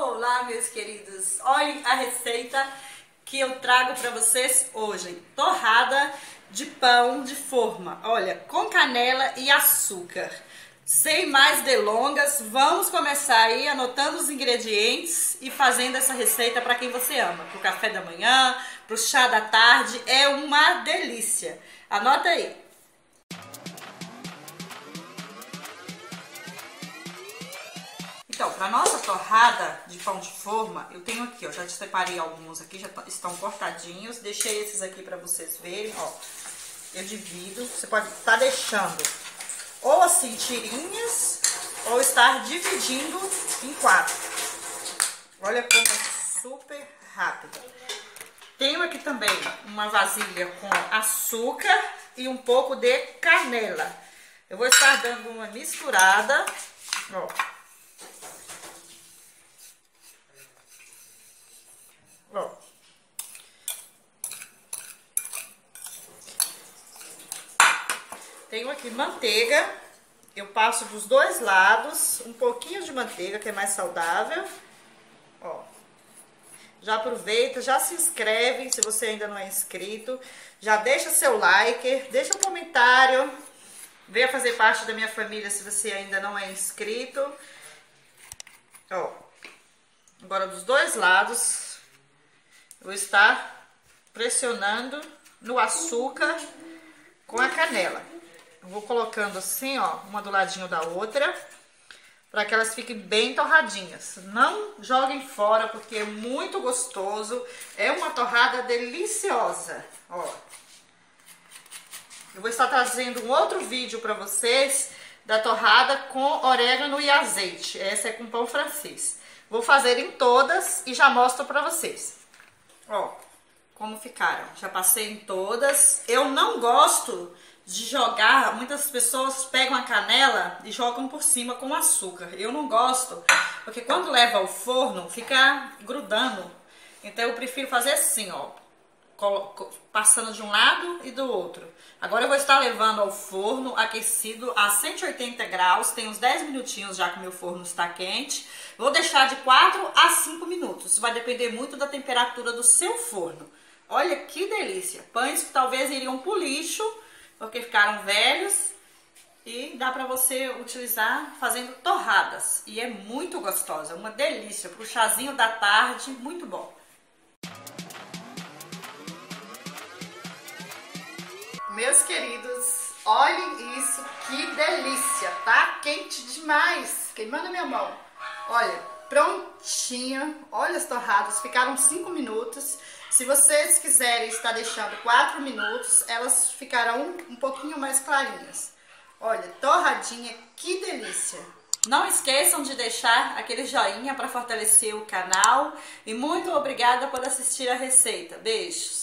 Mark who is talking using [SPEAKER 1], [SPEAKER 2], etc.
[SPEAKER 1] Olá, meus queridos, olhem a receita que eu trago para vocês hoje. Torrada de pão de forma, olha, com canela e açúcar. Sem mais delongas, vamos começar aí anotando os ingredientes e fazendo essa receita para quem você ama. Para o café da manhã, para o chá da tarde, é uma delícia. Anota aí. Então, para nossa torrada de pão de forma, eu tenho aqui, ó, já separei alguns aqui, já estão cortadinhos. Deixei esses aqui para vocês verem, ó. Eu divido, você pode estar deixando ou assim tirinhas, ou estar dividindo em 4. Olha como é super rápido. Tenho aqui também uma vasilha com açúcar e um pouco de canela. Eu vou estar dando uma misturada, ó. Ó. Tenho aqui manteiga, eu passo dos dois lados, um pouquinho de manteiga, que é mais saudável. Ó. Já aproveita, já se inscreve se você ainda não é inscrito, já deixa seu like, deixa um comentário, venha fazer parte da minha família se você ainda não é inscrito. Ó. Agora dos dois lados, vou estar pressionando no açúcar com a canela. Eu vou colocando assim, ó, uma do ladinho da outra, para que elas fiquem bem torradinhas. Não joguem fora, porque é muito gostoso. É uma torrada deliciosa, ó. Eu vou estar trazendo um outro vídeo para vocês da torrada com orégano e azeite. Essa é com pão francês. Vou fazer em todas e já mostro para vocês. Ó, como ficaram. Já passei em todas. Eu não gosto de jogar, muitas pessoas pegam a canela e jogam por cima com açúcar. Eu não gosto, porque quando leva ao forno fica grudando. Então eu prefiro fazer assim, ó, passando de um lado e do outro. Agora eu vou estar levando ao forno aquecido a 180 graus, tem uns 10 minutinhos já que meu forno está quente. Vou deixar de 4 a 5 minutos, isso vai depender muito da temperatura do seu forno. Olha que delícia, pães que talvez iriam pro lixo, porque ficaram velhos, e dá para você utilizar fazendo torradas. E é muito gostosa, uma delícia, pro chazinho da tarde, muito bom. Meus queridos, olhem isso, que delícia, tá quente demais, queimando a minha mão. Olha, prontinha, olha as torradas, ficaram 5 minutos. Se vocês quiserem estar deixando 4 minutos, elas ficarão um pouquinho mais clarinhas. Olha, torradinha, que delícia! Não esqueçam de deixar aquele joinha para fortalecer o canal. E muito obrigada por assistir a receita. Beijos!